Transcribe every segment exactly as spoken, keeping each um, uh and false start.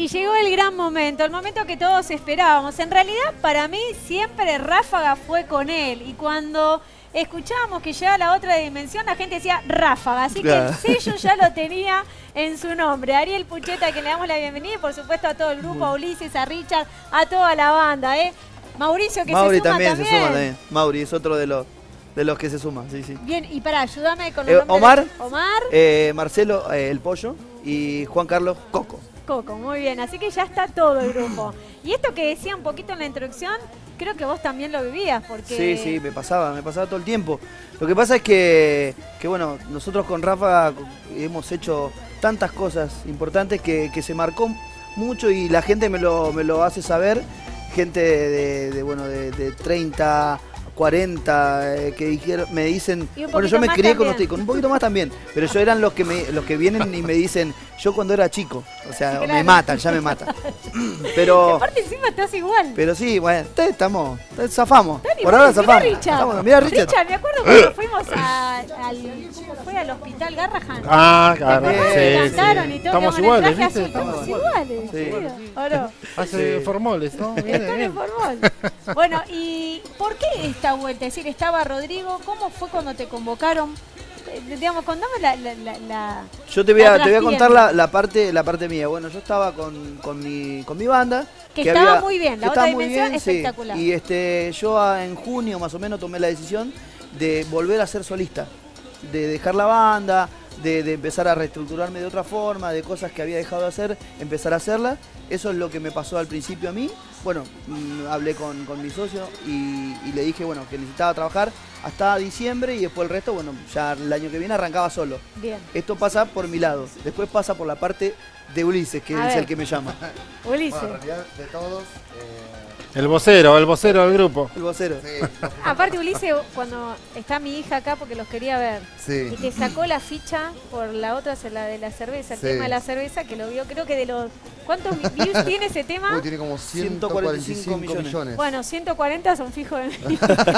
Y llegó el gran momento, el momento que todos esperábamos. En realidad, para mí, siempre Ráfaga fue con él. Y cuando escuchábamos que llegaba la otra dimensión, la gente decía Ráfaga. Así Claro. que el sello ya lo tenía en su nombre. Ariel Pucheta, a quien le damos la bienvenida. Y por supuesto a todo el grupo, a Ulises, a Richard, a toda la banda. ¿eh? Mauricio, que Mauri se suma también, también. se suma también. Mauri es otro de los, de los que se suma, sí, sí. Bien, y para ayúdame con los Eh, nombres. Omar. Omar. Eh, Marcelo, eh, el Pollo, y Juan Carlos, Coco. Coco, muy bien, así que ya está todo el grupo. Y esto que decía un poquito en la introducción, creo que vos también lo vivías, porque... Sí, sí, me pasaba, me pasaba todo el tiempo. Lo que pasa es que, que bueno, nosotros con Rafa hemos hecho tantas cosas importantes que, que se marcó mucho y la gente me lo, me lo hace saber. Gente de, de, bueno, de, de treinta, cuarenta, eh, que dijeron, me dicen, Y un bueno, yo poquito me más crié con también. usted, con un poquito más también, pero yo eran los que me, los que vienen y me dicen, yo cuando era chico, o sea, Claro. me matan, ya me matan. Y Pero, aparte encima estás igual. pero sí, bueno, te- estamos, te- zafamos, Dani, por ahora mirá zafamos. Richard. Zafamos, mirá Richard. Richard, me acuerdo cuando fuimos a- al, ¿cómo fue? Al hospital Garrahan. Ah, claro. ¿Te acordás? sí, Que sí. cantaron y todo, Estamos que con el iguales, traje ¿viste? azul, Estamos iguales, Sí. ¿sí? ¿O no? Hace Sí. formoles, ¿no? Viene Están en bien. Formol. Bueno, ¿y por qué esta vuelta? Es decir, estaba Rodrigo, ¿cómo fue cuando te convocaron? Eh, digamos, contame la... la, la, la- Yo te voy a, la te voy a contar trastienda. la, la parte la parte mía. Bueno, yo estaba con, con, mi, con mi banda. Que estaba muy bien, la que otra estaba muy dimensión bien, sí. espectacular. Y este, yo ah, en junio más o menos tomé la decisión de volver a ser solista. De dejar la banda, de, de empezar a reestructurarme de otra forma, de cosas que había dejado de hacer, empezar a hacerlas. Eso es lo que me pasó al principio a mí. Bueno, mm, hablé con, con mi socio y, y le dije, bueno, que necesitaba trabajar hasta diciembre y después el resto, bueno, ya el año que viene arrancaba solo. Bien. Esto pasa por mi lado. Después pasa por la parte de Ulises, que A es ver. el que me llama. Ulises. Bueno, en realidad, de todos, eh, El vocero, el vocero del grupo. El vocero. sí, Aparte, Ulises, cuando está mi hija acá, porque los quería ver, y sí. te sacó la ficha por la otra, la de la cerveza, el Sí. tema de la cerveza, que lo vio, creo que de los... ¿Cuántos views tiene ese tema? Uy, tiene como ciento cuarenta y cinco millones. millones. Bueno, ciento cuarenta son fijos de mí.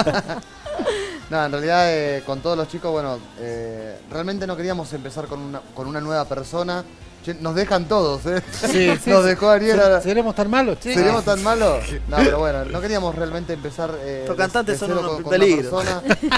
No, en realidad eh, con todos los chicos, bueno, eh, realmente no queríamos empezar con una, con una nueva persona. Che, nos dejan todos, ¿eh? Sí, sí, Nos sí. dejó Ariel. ahora- ¿Seremos tan malos, chicos? ¿Seríamos tan malos? No, pero bueno, no queríamos realmente empezar eh, Estos de- cantantes de son cero unos con, con una peligros. persona.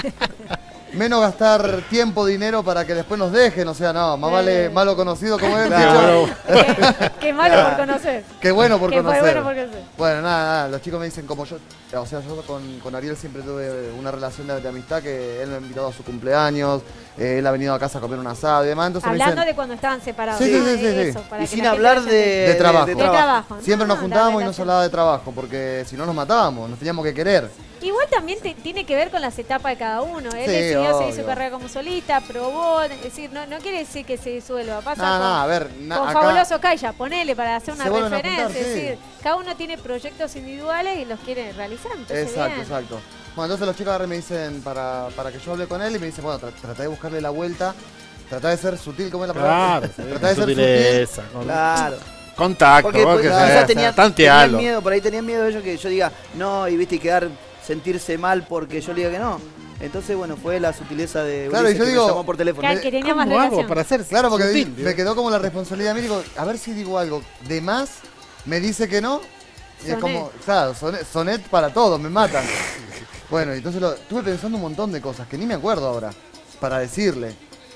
Menos gastar tiempo, dinero para que después nos dejen. O sea, no, más vale Eh. malo conocido como él. Claro. qué, qué malo por conocer. Qué bueno por Qué fue conocer. bueno por conocer. Bueno, nada, nada, los chicos me dicen como yo, o sea, yo con, con Ariel siempre tuve una relación de, de amistad que él me ha invitado a su cumpleaños, eh, él ha venido a casa a comer un asado y demás, entonces me Hablando dicen, de cuando estaban separados. Sí, sí, ¿no? sí, sí, sí. Eso, para Y que sin la gente hablar vaya de, entendiendo. De trabajo. De trabajo. siempre No, nos la juntábamos y nos relación. hablaba de trabajo, porque si no nos matábamos, nos teníamos que querer. Igual también te- tiene que ver con las etapas de cada uno. Él Sí, decidió seguir su obvio. carrera como solista, probó, es decir, no, no quiere decir que se disuelva. Pasa No, con, no, a ver, na- con acá- Fabuloso Calla, ponele para hacer una Se vuelven a referencia. juntar, es sí. decir, cada uno tiene proyectos individuales y los quiere realizar. Entonces, Exacto, bien. exacto. Bueno, entonces los chicos ahora me dicen para, para que yo hable con él y me dicen, bueno, tra- trata de buscarle la vuelta, trata de ser sutil, ¿cómo es la palabra? Claro, sí, Trata de ser sutil. sutileza, con- Claro. contacto, Porque vos pues, que quizás sea, tenía, sea, tenían tantealo. miedo, por ahí tenían miedo ellos que yo diga no y viste y quedar, sentirse mal porque yo le diga que no. Entonces, bueno, fue la sutileza de Claro, Ulises y yo que digo- me llamó por teléfono. Que, que tenía más ¿Cómo hago relación. para hacer Claro, porque sutil, di- digo? me quedó como la responsabilidad mía, digo, a ver si digo algo de más, me dice que no, y es Sonet. como, claro, sonet, sonet para todo, me matan. Bueno, y entonces lo, estuve pensando un montón de cosas que ni me acuerdo ahora, para decirle.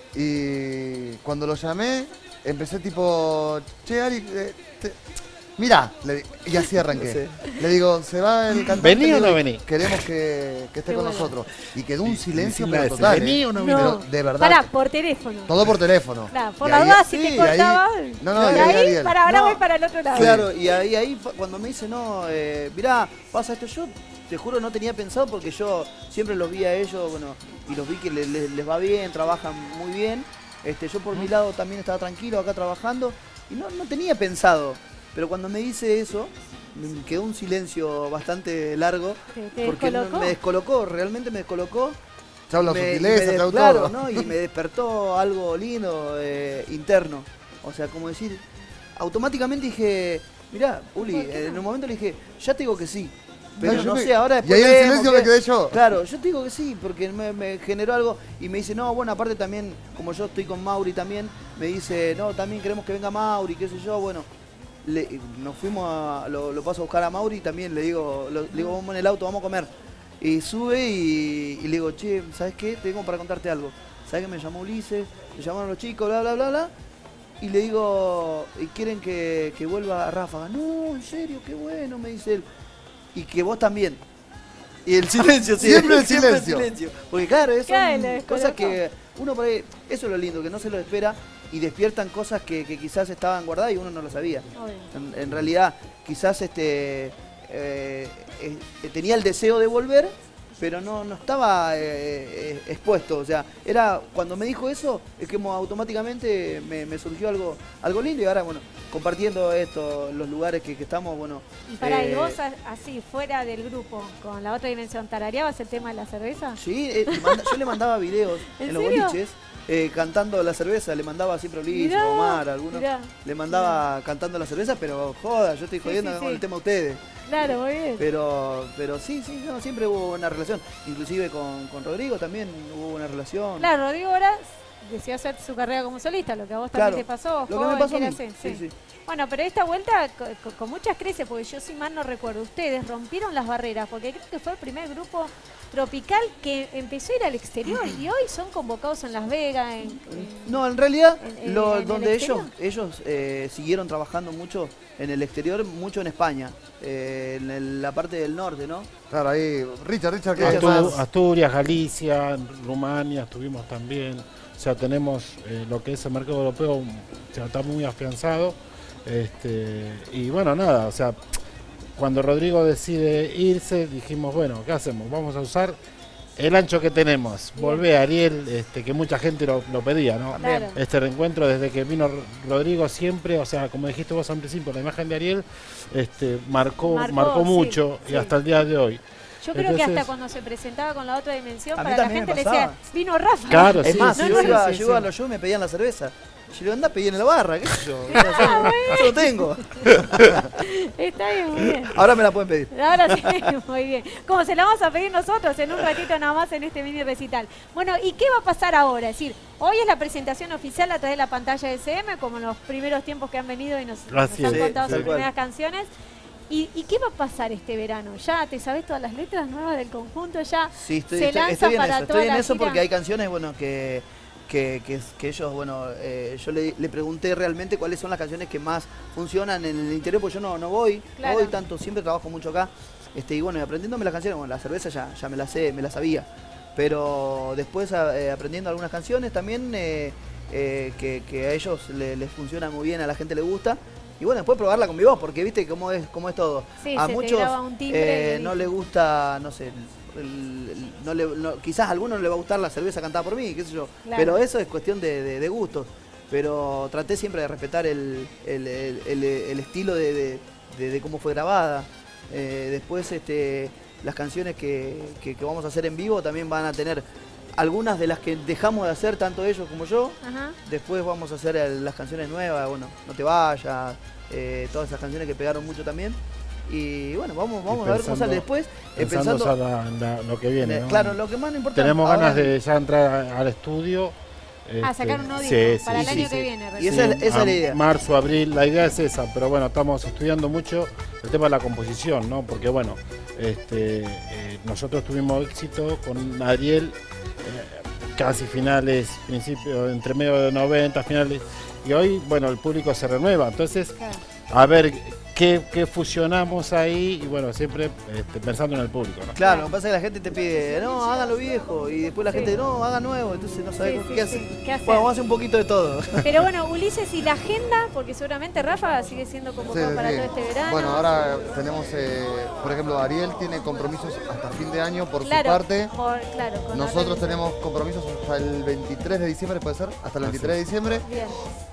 Y cuando lo llamé, empecé tipo, che, Ari, eh, te- mirá, le di- y así arranqué. Le digo, se va el cantante. ¿Vení le o digo, no vení? Queremos que, que esté Qué con bueno. nosotros. Y quedó un silencio, Decirle pero a ese, total. ¿vení eh. o no vení? Pero No. de verdad. Pará, por teléfono. Todo por teléfono. Claro, por Y la ahí- duda si sí, te y cortaba. ahí- no, no, y y ahí ahí, Ariel. para ahora No. voy para el otro lado. Claro, y ahí, ahí fa- cuando me dice, no, eh, mirá, pasa esto, yo te juro no tenía pensado porque yo siempre los vi a ellos, bueno, y los vi que le- le- les va bien, trabajan muy bien. Este, yo por mi lado también estaba tranquilo acá trabajando y no, no tenía pensado. Pero cuando me dice eso, me quedó un silencio bastante largo ¿Te, te porque no- descolocó? me descolocó, realmente me descolocó. Se habla Me- y sutileza, me se des- habla claro, todo. ¿no? Y me despertó algo lindo, eh, interno. O sea, como decir, automáticamente dije, mirá, Uli, ¿Por qué no? en un momento le dije, ya te digo que sí. Pero No, yo no me- sé, ahora y después ahí en vemos silencio qué- me quedé yo. Claro, yo te digo que sí, porque me, me generó algo y me dice, no, bueno, aparte también, como yo estoy con Mauri también, me dice, no, también queremos que venga Mauri, qué sé yo, bueno. le- nos fuimos a, lo, lo paso a buscar a Mauri y también le digo, lo- le digo, vamos en el auto, vamos a comer. Y sube y, y le digo, che, ¿sabes qué? Tengo para contarte algo. ¿Sabes que me llamó Ulises? Me llamaron los chicos, bla, bla, bla, bla. Y le digo, ¿y quieren que, que vuelva a Ráfaga? No, en serio, qué bueno, me dice él. Y que vos también. Y el silencio, sí, Siempre el silencio. Porque claro, eso Claro, lo son descolocó. cosas que uno por ahí, eso es lo lindo, que no se lo espera y despiertan cosas que, que quizás estaban guardadas y uno no lo sabía. Obvio. En, en realidad, quizás este eh, eh, tenía el deseo de volver, pero no, no estaba eh, eh, expuesto. O sea, era cuando me dijo eso, es que mo- automáticamente me, me surgió algo, algo lindo y ahora, bueno, compartiendo esto, los lugares que, que estamos, bueno. Y para eh, y vos a- así, fuera del grupo, con la otra dimensión, ¿tarareabas el tema de la cerveza? Sí, eh, le manda- yo le mandaba videos ¿En en, los serio? boliches. eh, cantando la cerveza, le mandaba siempre a Ulises, Mirá, Omar, algunos. mirá. Le mandaba cantando la cerveza, pero joda, yo estoy Sí, jodiendo sí, con sí. el tema de ustedes. Claro, muy bien. Pero, pero sí, sí, no, siempre hubo una relación. Inclusive con, con Rodrigo también hubo una relación. Claro, Rodrigo ahora decidió hacer su carrera como solista, lo que a vos también Claro, te pasó. lo que joven, me pasó a que mí. eras, Sí, sí. Bueno, pero esta vuelta co- co- con, muchas creces, porque yo si mal no recuerdo, ustedes rompieron las barreras, porque creo que fue el primer grupo tropical que empezó a ir al exterior y hoy son convocados en Las Vegas, en, en- No, en realidad, En- en- lo- en el donde ellos, exterior. ellos eh, siguieron trabajando mucho en el exterior, mucho en España, eh, en el- la parte del norte, ¿no? Claro, ahí. Richard, Richard, ¿qué Richard, Astu- más. Asturias, Galicia, Rumania estuvimos también. O sea, tenemos eh, lo que es el mercado europeo, o sea, está muy afianzado. Este, y bueno, nada, o sea, cuando Rodrigo decide irse, dijimos, bueno, ¿qué hacemos? Vamos a usar el ancho que tenemos. Bien. Volvé a Ariel, este, que mucha gente lo, lo pedía, ¿no? Claro. Este reencuentro desde que vino Rodrigo siempre, o sea, como dijiste vos al principio, la imagen de Ariel este, marcó, Marcó, marcó, sí, mucho sí. y hasta el día de hoy. Yo creo que Entonces- hasta cuando se presentaba con la otra dimensión, A mí para la también gente me le decía, pasaba. vino Rafa. Claro, Es sí, más, sí, yo, sí, iba, sí, yo sí. iba a los shows y me pedían la cerveza. Yo le digo, anda, pedí en la barra, qué sé yo. O sea, yo, yo lo tengo. Está bien, muy bien. Ahora me la pueden pedir. Ahora sí, muy bien. Como se la vamos a pedir nosotros en un ratito nada más en este mini recital. Bueno, ¿y qué va a pasar ahora? Es decir, hoy es la presentación oficial a través de la pantalla de C M, como en los primeros tiempos que han venido y nos, nos Así han es. contado Sí, sus tal cual. primeras canciones. ¿Y, ¿Y qué va a pasar este verano? ¿Ya te sabes todas las letras nuevas del conjunto? ¿Ya Sí, estoy, se estoy- lanza estoy en para eso. toda Estoy en la eso gira? porque hay canciones, bueno, que, que, que, que ellos, bueno, eh, yo le, le pregunté realmente cuáles son las canciones que más funcionan en el interior, porque yo no, no voy, Claro. no voy tanto, siempre trabajo mucho acá. Este, y bueno, y aprendiéndome las canciones, bueno, la cerveza ya, ya me la sé, me la sabía. Pero después eh, aprendiendo algunas canciones también eh, eh, que, que a ellos le- les funciona muy bien, a la gente le gusta. Y bueno, después probarla con mi voz, porque viste cómo es, cómo es todo. Sí, a se te muchos graba un timbre eh, y no le gusta, no sé, el- el- no le- no- quizás a alguno no le va a gustar la cerveza cantada por mí, qué sé yo. Claro. Pero eso es cuestión de, de- de gustos. Pero traté siempre de respetar el, el- el- el- el estilo de, de- de- de cómo fue grabada. Eh, después este, las canciones que, que- que vamos a hacer en vivo también van a tener algunas de las que dejamos de hacer, tanto ellos como yo. Ajá. Después vamos a hacer el- las canciones nuevas, bueno, No te vayas, eh, todas esas canciones que pegaron mucho también. Y bueno, vamos, vamos a ver cómo sale después. eh, Pensando, ya la- en la- lo que viene, eh, ¿no? Claro, lo que más me importa Tenemos ahora- ganas de ya entrar a- al estudio. Ah, este, sacar un nuevo sí, disco sí, para el sí, año sí. que viene. Y recién. esa es- esa es a la idea. Marzo, abril, la idea es esa, pero bueno, estamos estudiando mucho el tema de la composición, ¿no? Porque bueno, este, eh, nosotros tuvimos éxito con Ariel, eh, casi finales, principio, entre medio de noventa, finales, y hoy, bueno, el público se renueva, entonces, Claro. a ver qué, qué fusionamos ahí, y bueno, siempre este, pensando en el público, ¿no? Claro, lo que pasa es que la gente te pide, no, háganlo viejo, y después la Sí. gente, no, hagan nuevo, entonces no sabes Sí, cómo- sí, qué, sí. hacer. ¿Qué hacer? Bueno, vamos a hacer un poquito de todo. Pero bueno, Ulises, ¿y la agenda? Porque seguramente Rafa sigue siendo convocado Sí, para sí. todo este verano. Bueno, ahora tenemos, eh, por ejemplo, Ariel tiene compromisos hasta fin de año por claro, su parte. por- claro, con Nosotros otra- tenemos compromisos hasta el veintitrés de diciembre, ¿puede ser? Hasta el veintitrés de diciembre. Bien.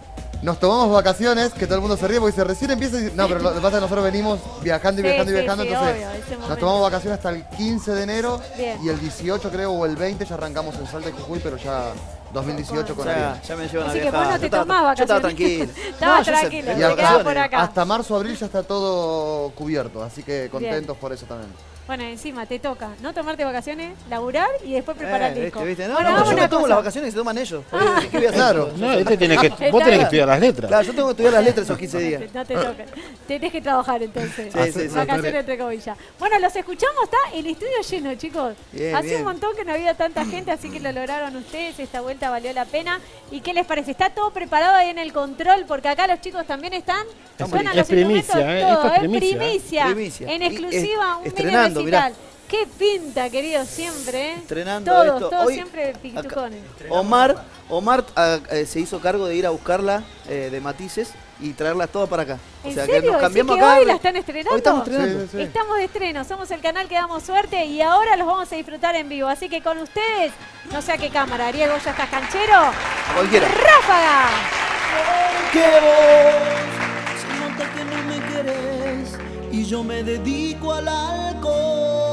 Nos tomamos vacaciones, que todo el mundo se ríe porque dice, recién empieza y... No, pero lo que pasa es que nosotros venimos viajando y Sí, viajando y sí, viajando, sí, entonces obvio, ese nos momento. tomamos vacaciones hasta el quince de enero Bien. y el dieciocho creo o el veinte ya arrancamos en Salta y Jujuy, pero ya dos mil dieciocho con O sea, Ariel. ya me llevan a Así que viajar. vos no Yo te estaba- tomás Yo estaba vacaciones. tranquilo. Estaba No, yo sé- tranquilo, tenía te quedabas vacaciones. por acá. Hasta marzo, abril ya está todo cubierto, así que contentos por eso también. Bueno, encima te toca no tomarte vacaciones, laburar y después preparar el Eh, disco. ¿viste, viste? No, Bueno, no, hagamos yo me una tomo cosa. las vacaciones que se toman ellos. Ah. ¿Qué voy a hacer? Claro. No, este tiene que, vos tenés que estudiar las letras. Claro, yo tengo que estudiar las letras esos quince días. No te toca. Tenés que trabajar entonces. Sí, sí, sí. Vacaciones entre comillas. Bueno, los escuchamos, está el estudio lleno, chicos. Bien, Hace bien. un montón que no había tanta gente, así que lo lograron ustedes. Esta vuelta valió la pena. ¿Y qué les parece? ¿Está todo preparado ahí en el control? Porque acá los chicos también están. Es Suenan pri- los es primicia, instrumentos, ¿eh? todo, Esto es ¿eh? primicia, ¿eh? Primicia. Primicia. En Y, exclusiva, eh, un estrenando, mini recital. mirá. Qué pinta, querido, siempre, ¿eh? Estrenando Todos, esto. todos Hoy, siempre acá- piquitucones. Omar, Omar ah, eh, se hizo cargo de ir a buscarla eh, de Matices y traerlas todas para acá. O ¿En sea serio? que nos ¿Decís cambiamos que acá. hoy la están estrenando? Hoy estamos estrenando. Sí, sí, sí. Estamos de estreno, somos el canal que damos suerte y ahora los vamos a disfrutar en vivo. Así que con ustedes, no sé a qué cámara, Ariel, vos ya estás canchero. Cualquiera. ¡Ráfaga! Que vos se nota que no me querés y yo me dedico al alcohol.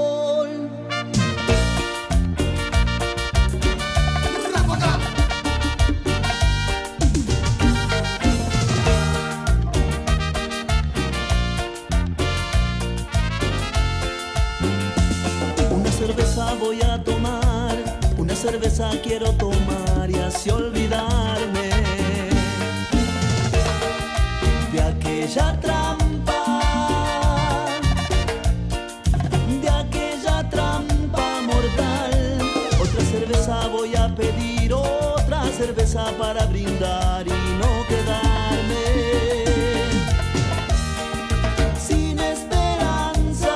Una cerveza voy a tomar, una cerveza quiero tomar y así olvidarme de aquella trampa, de aquella trampa mortal. Otra cerveza voy a pedir, otra cerveza para brindar y no quedarme sin esperanzas,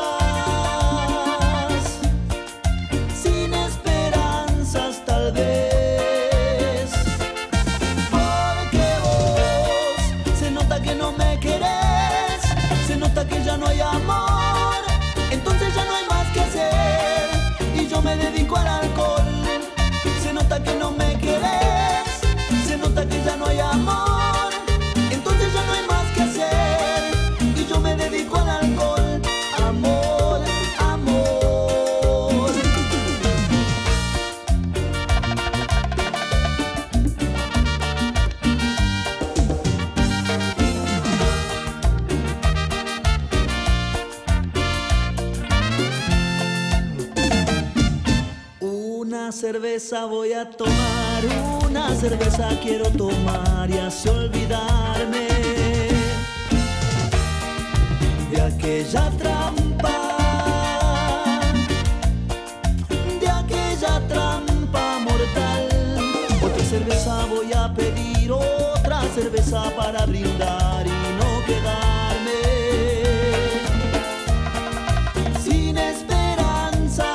sin esperanzas tal vez, porque vos se nota que no me querés, se nota que ya no hay amor, entonces ya no hay más que hacer y yo me dedico al alcohol. Se nota que no me querés, se nota que ya no hay amor, entonces ya no hay más que hacer y yo me dedico al alcohol. Amor, amor. Una cerveza voy a tomar, una cerveza quiero tomar y así olvidarme de aquella trampa, de aquella trampa mortal. Otra cerveza voy a pedir, otra cerveza para brindar y no quedarme sin esperanzas,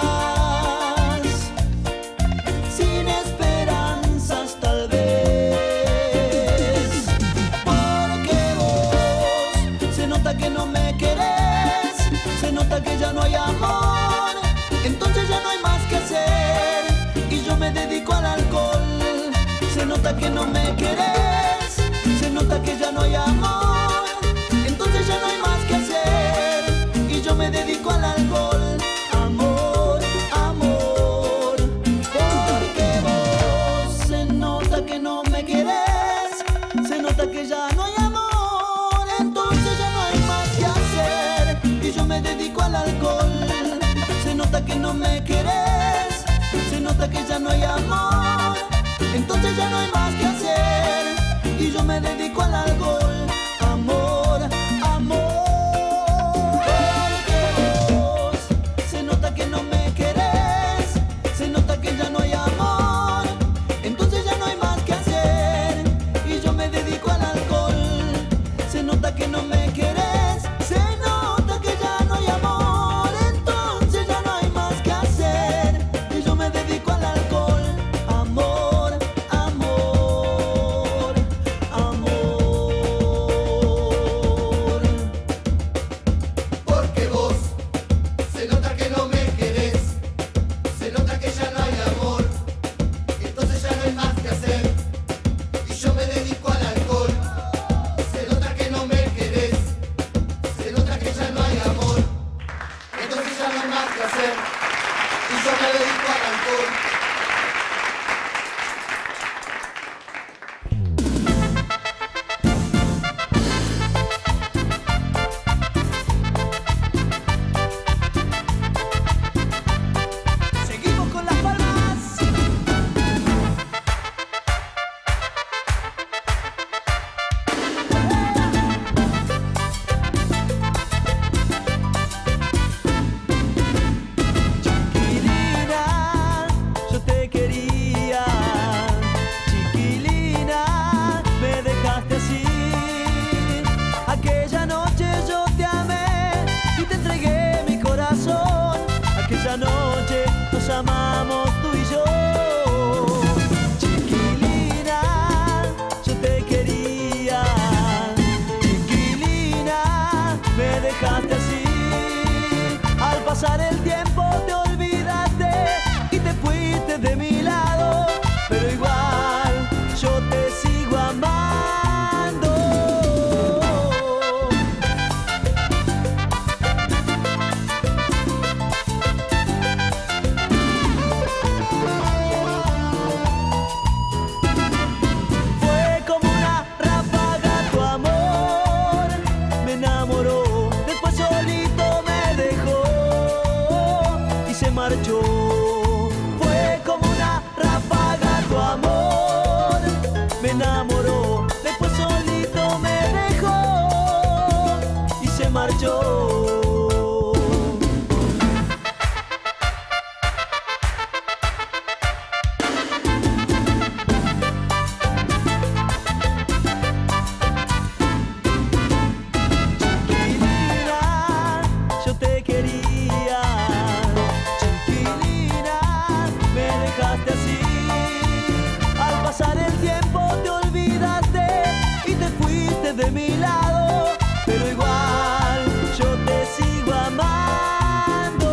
sin esperanzas tal vez, porque vos se nota que no me querés, se nota que ya no hay amor, entonces ya no hay más que hacer y yo me dedico al alcohol. Se nota que no me querés, se nota que ya no hay amor, entonces ya no hay más que hacer y yo me dedico al alcohol. Amor, amor, porque vos se nota que no me querés, se nota que ya no hay amor, entonces ya no hay más que hacer y yo me dedico al alcohol. Se nota que no me querés, se nota que ya no hay amor, entonces ya no hay más que hacer y yo me dedico al alcohol. Amor, amor, porque vos se nota que no me querés, se nota que ya no hay amor, entonces ya no hay más que hacer y yo me dedico al alcohol. Se nota que no me querés, se nota que ya no hay amor, entonces ya no hay más que hacer y yo me dedico al alcohol. Amor, amor, amor. de mi lado, pero igual yo te sigo amando.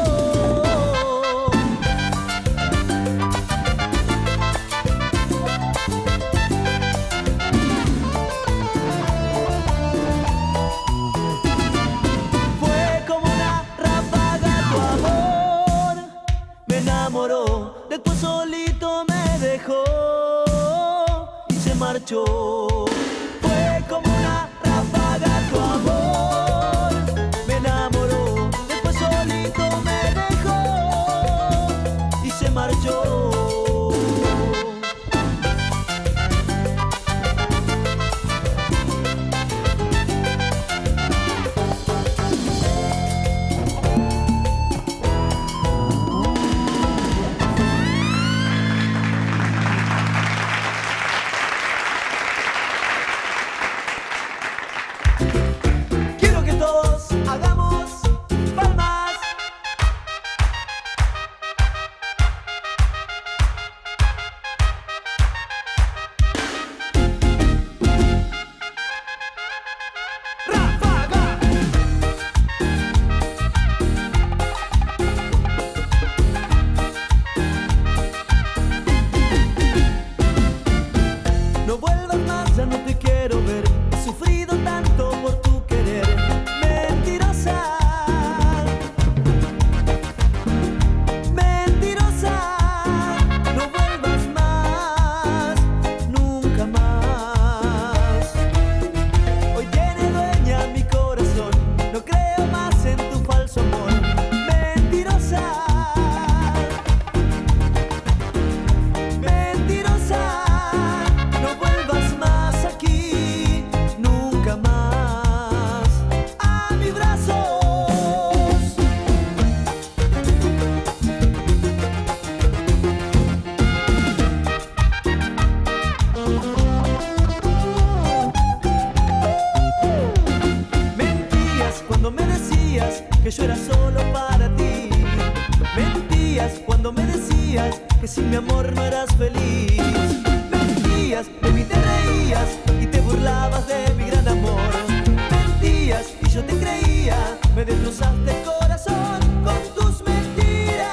Fue como una ráfaga tu amor, me enamoró, después solito me dejó y se marchó. Fue como una ráfaga tu amor, me enamoró, después solito me dejó y se marchó. Quiero que todos hagamos palmas. ¡Ráfaga! No vuelvas más, ya no te quiero ver. He sufrido tanto por tu querer, mentirosa, mentirosa. No vuelvas más, nunca más. Hoy tiene dueña mi corazón, no creo más en tu falso amor, mentirosa, mentirosa. No vuelvas más aquí, nunca más a mis brazos. Mentías cuando me decías que yo era solo para ti. Mentías cuando me decías que sin mi amor no eras feliz. Mentías, de mí te reías y te burlabas de mi gran amor. Mentías y yo te creía, me destrozaste el corazón con tus mentiras.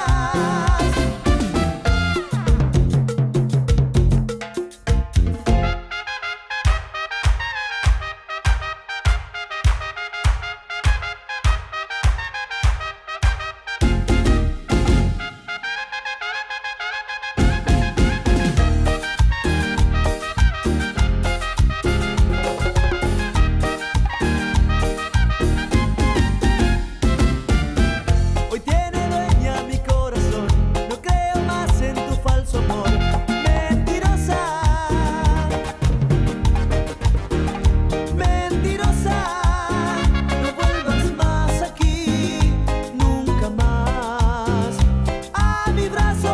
Hoy tiene dueña mi corazón, no creo más en tu falso amor, mentirosa, mentirosa. No vuelvas más aquí, nunca más a mis brazos.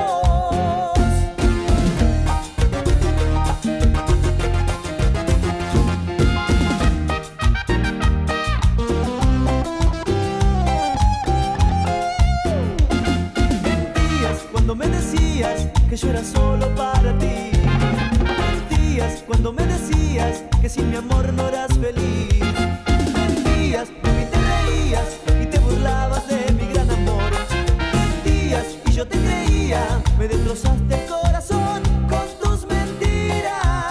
Mentías cuando me decías que yo era solo para ti. Mentías cuando me decías que sin mi amor no eras feliz. Mentías, de mí te reías y te burlabas de mi gran amor. Mentías y yo te creía, me destrozaste el corazón con tus mentiras.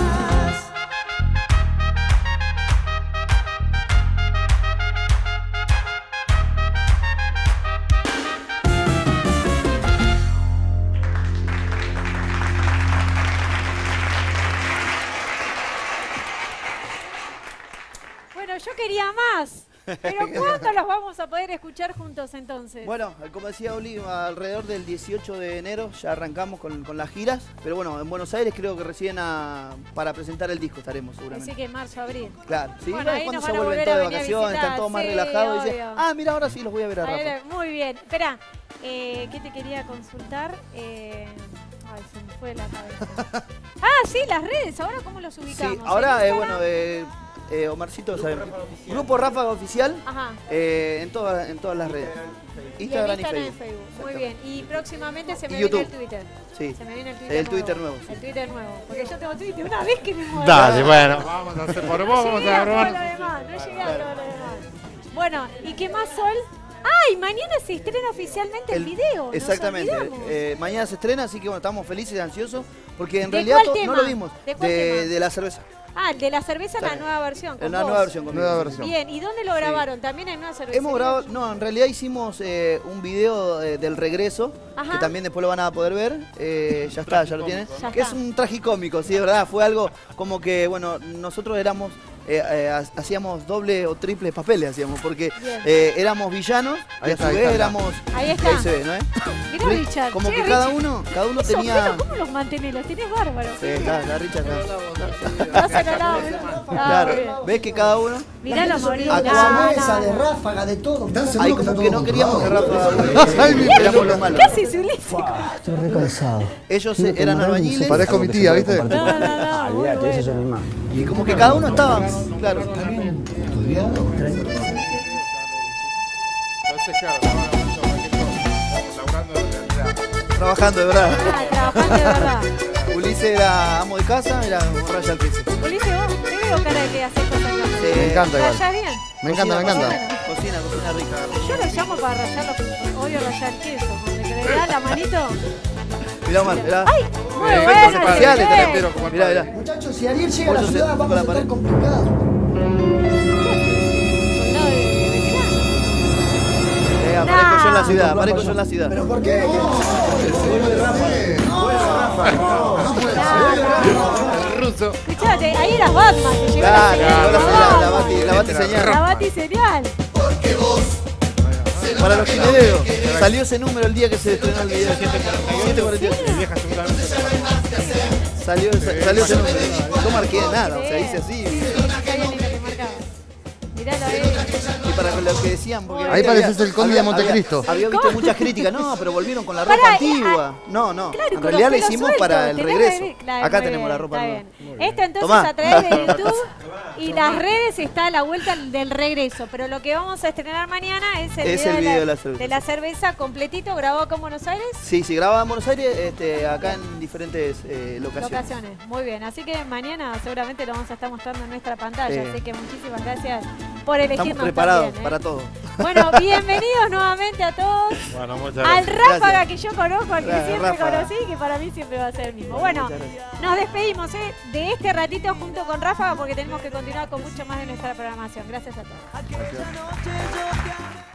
Bueno, yo quería más. Pero ¿cuándo los vamos a poder escuchar juntos entonces? Bueno, como decía Oli, alrededor del dieciocho de enero ya arrancamos con, con las giras. Pero bueno, en Buenos Aires creo que recién a- para presentar el disco estaremos seguramente. Así que en marzo, abril. Claro, sí, Bueno, ahí cuando nos se van a vuelven volver a todos de venir a vacaciones, visitar, están todos más sí, relajados y dicen, obvio. ah, mira, ahora sí los voy a ver a A Rafa. ver, muy bien. Espera, eh, ¿qué te quería consultar? Eh, ay, se me fue la cabeza. Ah, sí, las redes. ¿Ahora cómo los ubicamos? Sí, ahora, ¿En eh, Instagram? bueno, eh, eh, Omarcito, sabe. Grupo Ráfaga Oficial Ajá. eh, en, todas, en todas las redes. Instagram y, y en Facebook. Facebook. Muy bien. Y próximamente se me Y viene YouTube. el Twitter. Sí. Se me viene el Twitter El nuevo. Twitter nuevo, sí. El Twitter nuevo. Porque yo tengo Twitter una vez que me muero. Dale, bueno, vamos a hacer por vos, No vamos llegué a a todo lo grabar. demás, no llegué a todo lo demás. Bueno, ¿y qué más, Sol? ¡Ay! Mañana se estrena oficialmente el, video. Exactamente. Nos olvidamos. Eh, mañana se estrena, así que bueno, estamos felices y ansiosos porque en ¿De realidad cuál to- tema? no lo vimos. ¿De cuál de, tema? de la cerveza. Ah, el de la cerveza, la Claro. nueva versión. con La vos. nueva versión conmigo. Nueva versión. Bien, ¿y dónde lo grabaron? ¿También en una cervecería? Hemos grabado, no, en realidad hicimos eh, un video eh, del regreso, Ajá. que también después lo van a poder ver, eh, ya está, ya lo tienen, Ya que está. es un tragicómico, sí, es verdad, fue algo como que, bueno, nosotros éramos, eh, eh, ha- hacíamos doble o triple papeles, hacíamos, porque Bien. eh, éramos villanos Ahí y a está, su ahí vez está. éramos, Ahí está. ahí se ve, ¿no? eh? Mirá, ¿Ves? Richard. Como Che, que cada Richard. uno, cada uno Eso, tenía... pero ¿cómo los mantenés? Los tenés bárbaros. Sí, está, está Richard, está. No se lo lavo, ¿no? Ah, Claro, muy bien. ves que cada uno, Mirá los moridos. Acá- No, de cerveza, no, de no. ráfaga, de todo. ahí como que no queríamos que Rafa, Ay, mi éramos los malos. ¿Qué haces, Ulises? Estoy re cansado. Ellos eh, eran albañiles. Parezco mi tía, ¿viste? No, no, no. Muy Olvídate, eso es bueno. mi mamá. Y como que cada uno estaba, claro. Entonces, claro, laburando de realidad. Trabajando de verdad. Ah, trabajando de verdad. Ulises era amo de casa, era un raya al piso. Ulises, vos te veo cara de que haces cosas acá. Sí. Me encanta igual. ¿Rayás bien? Me encanta, me encanta. Cocina, cocina rica. Yo lo llamo para rayar los... Obvio rayar el queso. Donde que le da la manito. Mirá, Omar, mirá. ¡Ay! Muy Eh, bueno, efectos bien. especiales tenés, pero como el Mirá, padre. mirá. Muchachos, si Ariel llega a la Vos sos ciudad, el- vamos con a la estar pared. complicados. Soldado de veterano. Eh, aparezco yo en la ciudad, aparezco yo en la ciudad. ¿Pero por qué? El ruso. Escuchate, ahí eras Batman, te llegó Claro, la señal. la de señal, la Batman. bati, la bati señal. La bati señal. Para los chineros, salió ese número el día que se estrenó el video. siete cuarenta y ocho. Mi vieja seguramente lo Salió, salió ese número. No marqué nada, o sea, hice así. Está bien lo que marcaba. Miralo ahí. Y para lo que decían, porque Ahí pareces el conde de Montecristo. Había, había visto muchas críticas, no, pero volvieron con la ropa Pará, antigua. No, no, Claro, en con realidad los lo pelos hicimos sueltos, para el tenés regreso. regre- claro, Acá muy tenemos bien, la ropa está nueva. bien. Esto entonces Tomá. a través de YouTube y las redes está a la vuelta del regreso. Pero lo que vamos a estrenar mañana es el, Es video, el video de, la, de la cerveza. de la cerveza completito grabado acá en Buenos Aires. Sí, sí, grababa en Buenos Aires, este, acá en diferentes eh, locaciones. Locaciones, muy bien. Así que mañana seguramente lo vamos a estar mostrando en nuestra pantalla. Sí. Así que muchísimas gracias por elegirnos. Estamos preparados también, ¿eh? para todo. Bueno, bienvenidos nuevamente a todos Bueno, muchas al gracias. Ráfaga Gracias. que yo conozco, al que Gracias, siempre Ráfaga. conocí y que para mí siempre va a ser el mismo. Bueno, Muchas gracias. nos despedimos ¿eh? de este ratito junto con Ráfaga porque tenemos que continuar con mucho más de nuestra programación. Gracias a todos. Aquella noche yo te